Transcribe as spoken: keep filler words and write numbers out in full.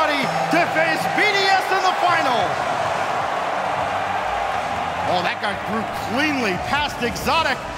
ready to face B D S in the final. Oh, that got through cleanly past Exotic.